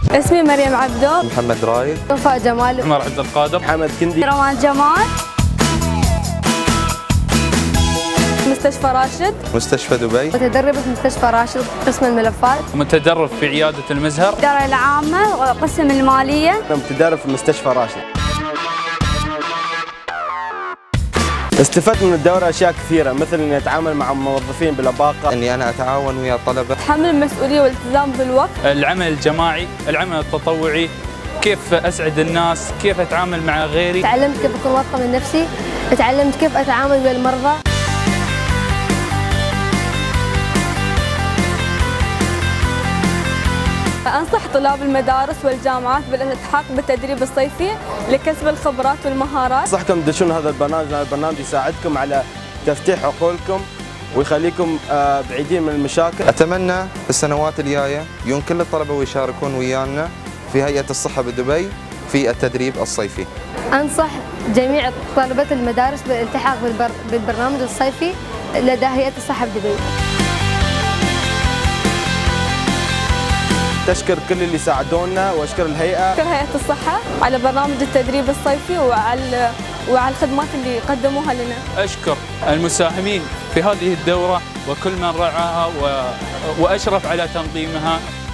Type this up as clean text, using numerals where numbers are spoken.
اسمي مريم عبدو. محمد رايد. وفاء جمال. عمر عبد القادر. محمد كندي. روان جمال. مستشفى راشد. مستشفى دبي. متدربة مستشفى راشد قسم الملفات. متدرب في عيادة المزهر. الإدارة العامة وقسم المالية. متدرب في مستشفى راشد. استفدت من الدورة أشياء كثيرة، مثل إني أتعامل مع موظفين بلباقة، إني أنا أتعاون ويا الطلبة، تحمل المسؤولية والالتزام بالوقت، العمل الجماعي، العمل التطوعي، كيف أسعد الناس، كيف أتعامل مع غيري. تعلمت كيف أكون واثقة من نفسي، تعلمت كيف أتعامل مع المرضى. أنصح طلاب المدارس والجامعات بالالتحاق بالتدريب الصيفي لكسب الخبرات والمهارات. أنصحكم تدشون هذا البرنامج، لأن البرنامج يساعدكم على تفتيح عقولكم ويخليكم بعيدين من المشاكل. أتمنى في السنوات الجاية يكون كل الطلبة ويشاركون ويانا في هيئة الصحة بدبي في التدريب الصيفي. أنصح جميع طلبة المدارس بالالتحاق بالبرنامج الصيفي لدى هيئة الصحة بدبي. تشكر كل اللي ساعدونا واشكر الهيئة. أشكر هيئة الصحة على برنامج التدريب الصيفي وعلى الخدمات اللي قدموها لنا. أشكر المساهمين في هذه الدورة وكل من رعاها وأشرف على تنظيمها.